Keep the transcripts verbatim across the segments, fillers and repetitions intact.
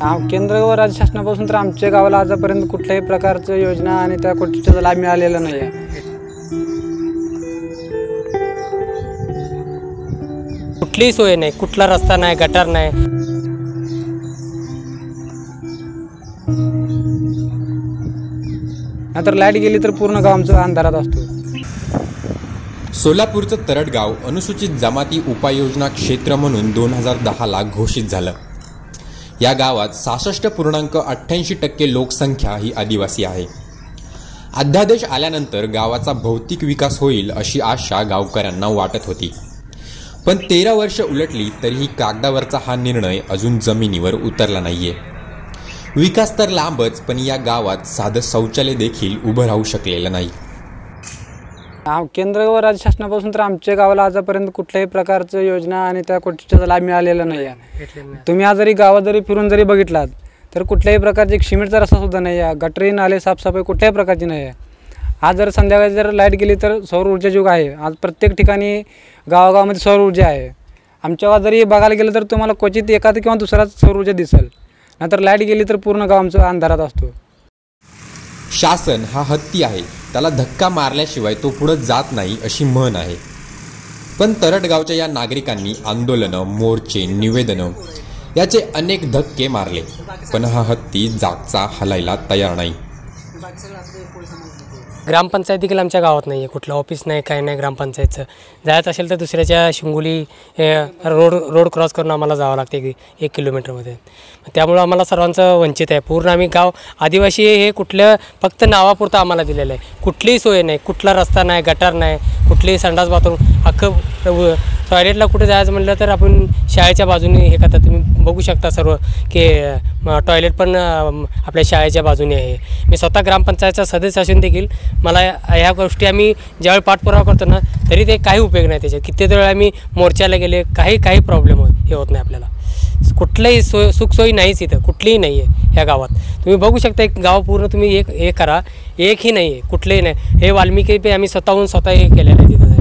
केंद्र व राज्य शासनापासून तर आमच्या गावाला आजपर्यंत कुठल्याही प्रकारचं योजना आणि त्या गोष्टीचा लाभ मिळालेला नाही आहे। कुठलीही सोय नाही, कुठला रस्ता नाही, गटार नाही। नंतर लाईट गेली तर पूर्ण गाव आमचं अंधारात असतो। सोलापूरचं तरडगाव अनुसूचित जमाती उपाययोजना क्षेत्र म्हणून दोन हजार दहा ला घोषित झालं। या गावात सहासष्ट पूर्णांक अठ्ठ्याऐंशी टक्के लोकसंख्या ही आदिवासी आहे। अध्यादेश आल्यानंतर गावाचा भौतिक विकास होईल अशी आशा गावकऱ्यांना वाटत होती, पण तेरा वर्ष उलटली तरीही कागदावरचा हा निर्णय अजून जमिनीवर उतरला नाहीये। विकास तर लांबच, पण या गावात साधं शौचालय देखील उभं राहू शकलेलं नाही। केंद्र व राज्य शासनापासून तर आमच्या गावाला आजपर्यंत कुठल्याही प्रकारचं योजना आणि त्या गोष्टीचा लाभ मिळालेला नाही आहे। तुम्ही आज जरी गावात जरी फिरून जरी बघितलात तर कुठल्याही प्रकारचे सिमेंटचा रस्ता सुद्धा नाही आहे, गटरी नाले साफसफाई कुठल्याही प्रकारची नाही आहे। आज जर संध्याकाळी जर लाईट गेली तर सौर ऊर्जा युग आहे। आज प्रत्येक ठिकाणी गावागावामध्ये सौर ऊर्जा आहे। आमच्या गावात जरी बघायला गेलं तर तुम्हाला क्वचित एखादा किंवा दुसराच सौर ऊर्जा दिसेल, नंतर लाईट गेली तर पूर्ण गाव आमचं अंधारात असतो। शासन हा हत्ती आहे, त्याला धक्का मारल्याशिवाय तो पुढे जात नाही अशी म्हण आहे। पण तरडगावच्या या नागरिकांनी आंदोलनं, मोर्चे, निवेदनं याचे अनेक धक्के मारले, पण हा हत्ती जागचा हलायला तयार नाही। ग्रामपंचायत देखील आमच्या गावात नाही आहे, कुठलं ऑफिस नाही, काय नाही। ग्रामपंचायतचं जायचं असेल तर दुसऱ्याच्या शिंगोली रोड रोड क्रॉस करून आम्हाला जावं लागते एक किलोमीटरमध्ये। त्यामुळं आम्हाला सर्वांचं वंचित आहे। पूर्ण आम्ही गाव आदिवासी हे कुठलं फक्त नावापुरतं आम्हाला दिलेलं आहे। कुठलीही सोय नाही, कुठला रस्ता नाही, गटार नाही, कुठलीही संडास बाथरूम। अख्खं टॉयलेटला कुठे जायचं म्हटलं तर आपण शाळेच्या बाजूने हे करतात, तुम्ही बघू शकता सर्व की टॉयलेट पण आपल्या शाळेच्या बाजूने आहे। मी स्वतः ग्रामपंचायतचा सदस्य असून देखील मला ह्या गोष्टी आम्ही ज्यावेळी पाठपुरावा करतो ना तरी ते काही उपयोग नाही त्याच्यात। कित्येक वेळा आम्ही मोर्चाला गेले, काही काही प्रॉब्लेम होत हे होत नाही आपल्याला। कुठलंही सोय सुखसोयी नाहीच इथं, कुठलीही नाही आहे ह्या गावात। तुम्ही बघू शकता एक गाव पूर्ण तुम्ही एक हे करा, एकही नाही आहे, कुठलंही नाही। हे वाल्मिकी पे आम्ही स्वतःहून स्वतः हे केलेलं आहे तिथं।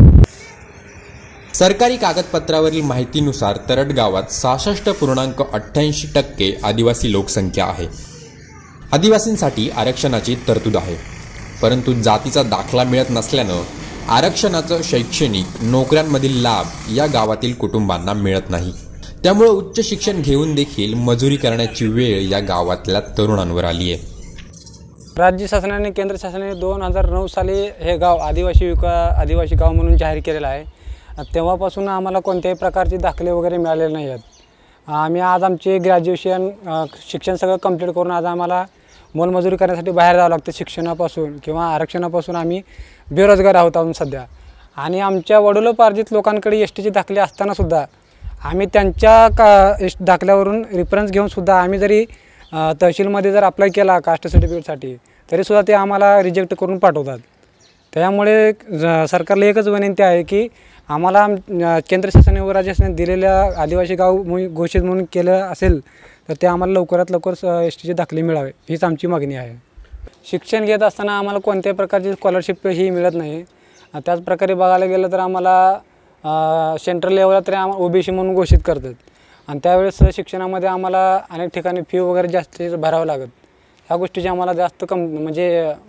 सरकारी कागदपत्रावरील माहितीनुसार तरडगावात सहासष्ट पूर्णांक अठ्ठ्याऐंशी टक्के आदिवासी लोकसंख्या आहे। आदिवासींसाठी आरक्षणाची तरतूद आहे, परंतु जातीचा दाखला मिळत नसल्यानं आरक्षणाचं शैक्षणिक, नोकऱ्यांमधील लाभ या गावातील कुटुंबांना मिळत नाही। त्यामुळे उच्च शिक्षण घेऊन देखील मजुरी करण्याची वेळ या गावातल्या तरुणांवर आली आहे। राज्य शासनाने, केंद्र शासनाने दोन हजार नऊ साली हे गाव आदिवासी विका आदिवासी गाव म्हणून जाहीर केलेलं आहे। तेव्हापासून आम्हाला कोणत्याही प्रकारचे दाखले वगैरे मिळालेले नाही आहेत। आम्ही आज आमचे ग्रॅज्युएशन शिक्षण सगळं कंप्लीट करून आज आम्हाला मोलमजुरी करण्यासाठी बाहेर जावं लागतं। शिक्षणापासून किंवा आरक्षणापासून आम्ही बेरोजगार आहोत अजून सध्या। आणि आमच्या वडिलोपार्जित लोकांकडे एस टीचे दाखले असतानासुद्धा आम्ही त्यांच्या का एस दाखल्यावरून रेफरन्स घेऊनसुद्धा आम्ही जरी तहसीलमध्ये जर अप्लाय केला कास्ट सर्टिफिकेटसाठी तरीसुद्धा ते आम्हाला रिजेक्ट करून पाठवतात। त्यामुळे सरकारला एकच विनंती आहे की आम्हाला केंद्र शासनाने व राज्य शासनाने दिलेल्या आदिवासी गाव घोषित म्हणून केलं असेल तर ते आम्हाला लवकरात लवकर एस टीचे दाखले मिळावे हीच आमची मागणी आहे। शिक्षण घेत असताना आम्हाला कोणत्याही प्रकारची स्कॉलरशिप ही मिळत नाही। त्याचप्रकारे बघायला गेलं तर आम्हाला सेंट्रल लेवलला तरी आम्हाला ओबीसी म्हणून घोषित करतात आणि त्यावेळेस शिक्षणामध्ये आम्हाला अनेक ठिकाणी फी वगैरे जास्त भरावं लागत। ह्या गोष्टीची आम्हाला जास्त कम म्हणजे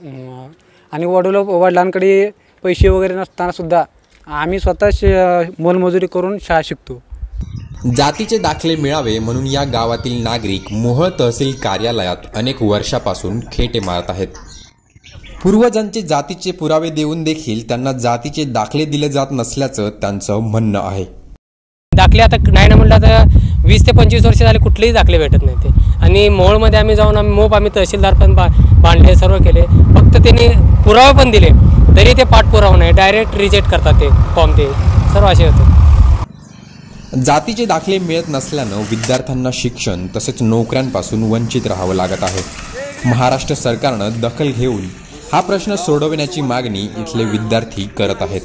आणि वडील वडिलांकडे पैसे वगैरे नसतानासुद्धा आम्ही स्वतः मोलमजुरी करून शाळा शिकतो। जातीचे दाखले मिळावे म्हणून या गावातील नागरिक मोहोळ तहसील कार्यालयात अनेक वर्षापासून खेटे मारत आहेत। पूर्वजांचे जातीचे पुरावे देऊन देखील त्यांना जातीचे दाखले दिले जात नसल्याचं त्यांचं म्हणणं आहे। दाखले आता नाही ना म्हटलं तर वीस ते पंचवीस वर्ष झाले कुठलेही दाखले भेटत नाही ते। आणि मोहोळमध्ये आम्ही जाऊन आम्ही मोप आम्ही तहसीलदार पण बा बांधले सर्व केले, फक्त त्यांनी पुरावे पण दिले तरी ते पाठपुरावा नाही, डायरेक्ट रिजेक्ट करतात ते फॉर्म, ते सर्व असे होते। जातीचे दाखले मिळत नसल्यानं विद्यार्थ्यांना शिक्षण तसेच नोकऱ्यांपासून वंचित राहावं लागत आहे। महाराष्ट्र सरकारनं दखल घेऊन हा प्रश्न सोडवण्याची मागणी इथले विद्यार्थी करत आहेत।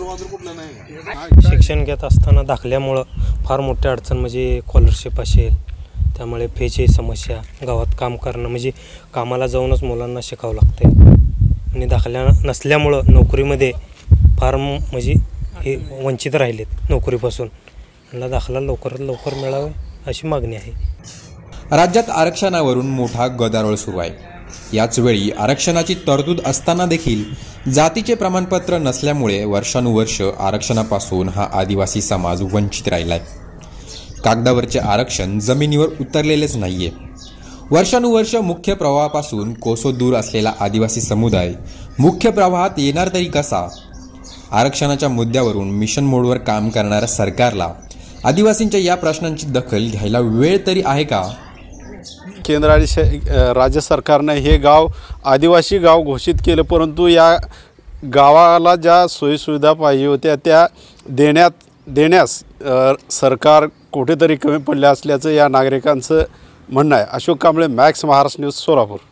शिक्षण घेत असताना दाखल्यामुळं फार मोठ्या अडचण म्हणजे स्कॉलरशिप असेल, त्यामुळे फीची समस्या, गावात काम करणं म्हणजे कामाला जाऊनच मुलांना शिकावं लागते आणि दाखल्या नसल्यामुळं नोकरीमध्ये फार म्हणजे हे वंचित राहिलेत नोकरीपासून। मला दाखला लवकरात लवकर मिळावे अशी मागणी आहे। राज्यात आरक्षणावरून मोठा गदारोळ सुरू आहे। याच वेळी आरक्षणाची तरतूद असताना देखील जातीचे प्रमाणपत्र नसल्यामुळे वर्षानुवर्ष आरक्षणापासून हा आदिवासी समाज वंचित राहिलाय। कागदावरचे आरक्षण जमिनीवर उतरलेलेच नाहीये। वर्षानुवर्ष मुख्य प्रवाहापासून कोसो दूर असलेला आदिवासी समुदाय मुख्य प्रवाहात येणार तरी कसा? आरक्षणाच्या मुद्द्यावरून मिशन मोडवर काम करणाऱ्या सरकारला आदिवासींच्या या प्रश्नांची दखल घ्यायला वेळ तरी आहे का? केंद्र आणि राज्य सरकारने हे गाव आदिवासी गाव घोषित केलं, परंतु या गावाला ज्या सोयीसुविधा पाहिजे होत्या त्या देण्यात देण्यास सरकार कुठेतरी कमी पडले असल्याचं या नागरिकांचं म्हणणं आहे। Ashok Kamble, Max Maharashtra news, Solapur.